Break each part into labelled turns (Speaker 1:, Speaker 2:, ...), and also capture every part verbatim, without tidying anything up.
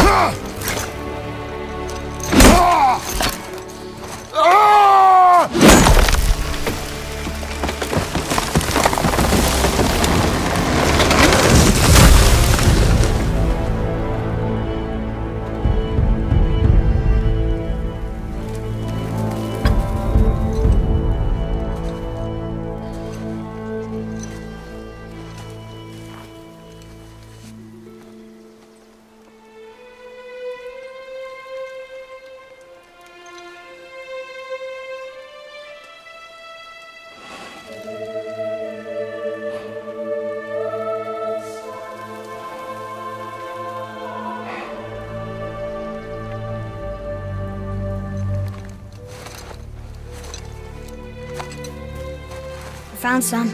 Speaker 1: Found some.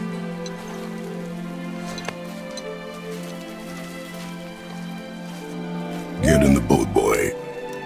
Speaker 2: Get in the boat, boy.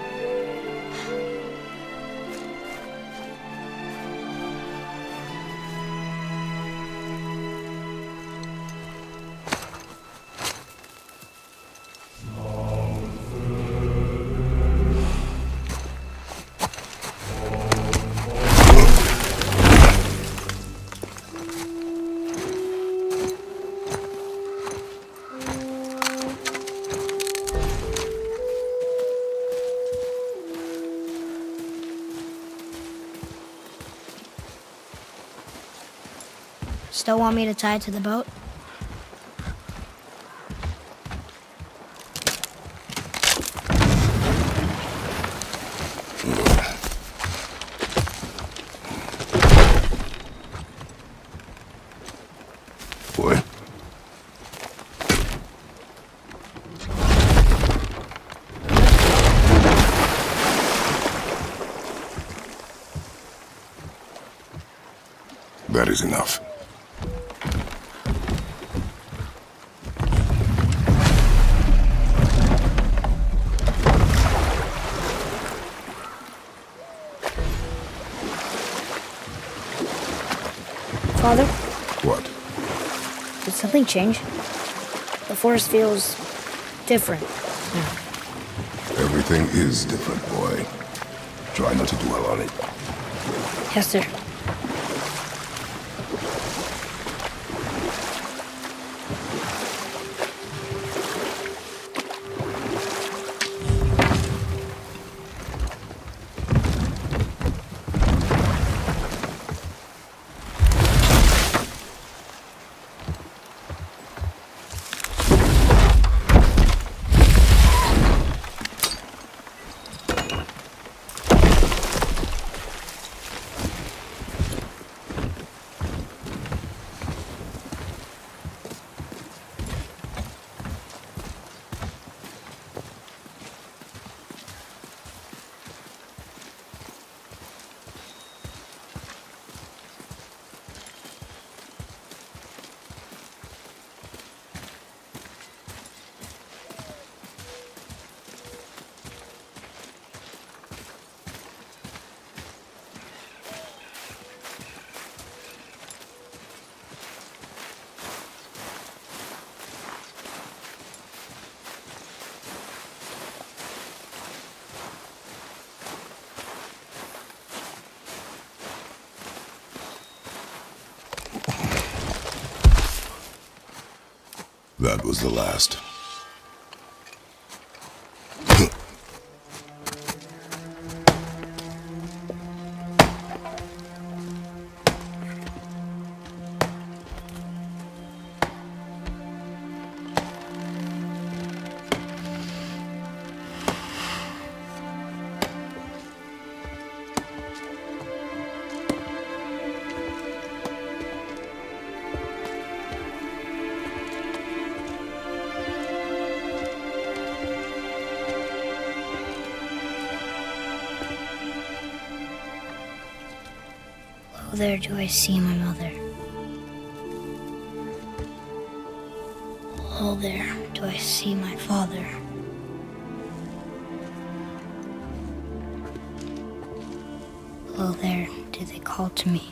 Speaker 1: Still want me to tie it to the boat?
Speaker 2: Boy. That is enough.
Speaker 1: Father?
Speaker 2: What?
Speaker 1: Did something change? The forest feels different.
Speaker 2: Everything is different, boy. Try not to dwell on it.
Speaker 1: Yes, sir.
Speaker 2: That was the last.
Speaker 1: Oh, there do I see my mother. Oh, there do I see my father. Oh, there do they call to me.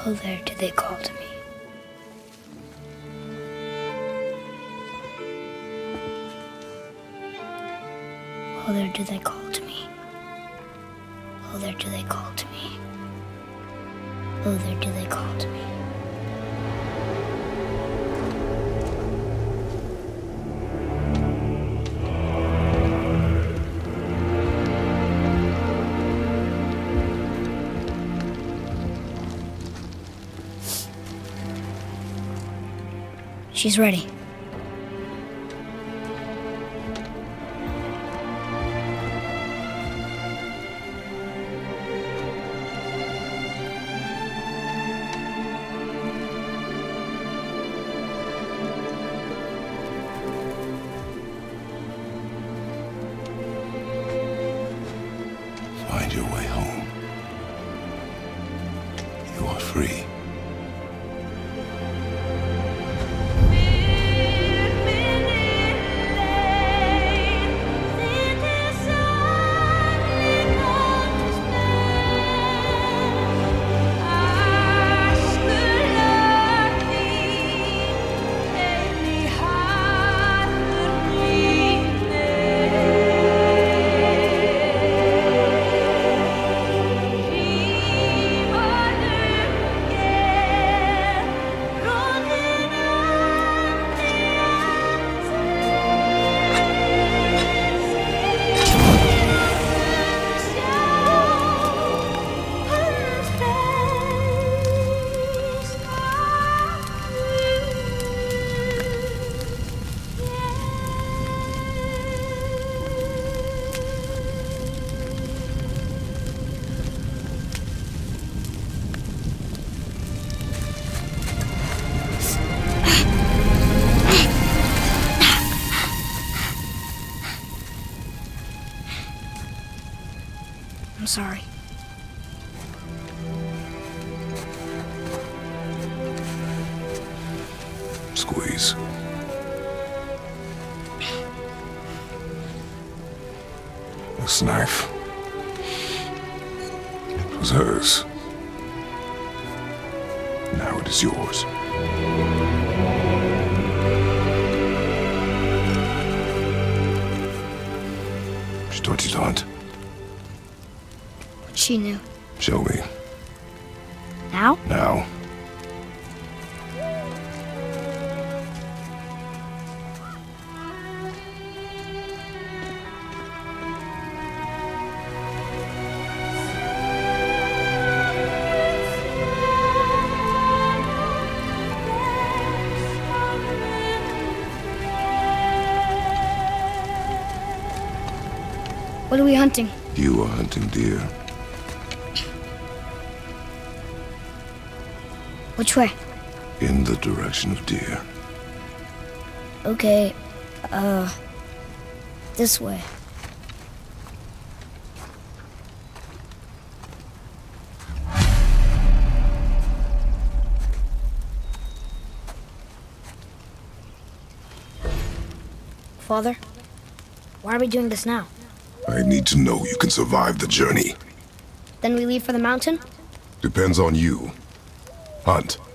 Speaker 1: Oh, there do they call to me. Oh, there do they call to me. Oh, there do they call to me. Oh, there do they call to me. She's ready.
Speaker 2: Find your way home. You are free.
Speaker 1: I'm sorry.
Speaker 2: Squeeze. This knife. It was hers. Now it is yours. She taught you to hunt.
Speaker 1: She knew.
Speaker 2: Show me.
Speaker 1: Now?
Speaker 2: Now.
Speaker 1: What are we hunting?
Speaker 2: You are hunting deer.
Speaker 1: Which way?
Speaker 2: In the direction of deer.
Speaker 1: Okay, uh, this way. Father, why are we doing this now?
Speaker 2: I need to know you can survive the journey.
Speaker 1: Then we leave for the mountain?
Speaker 2: Depends on you. Hunt.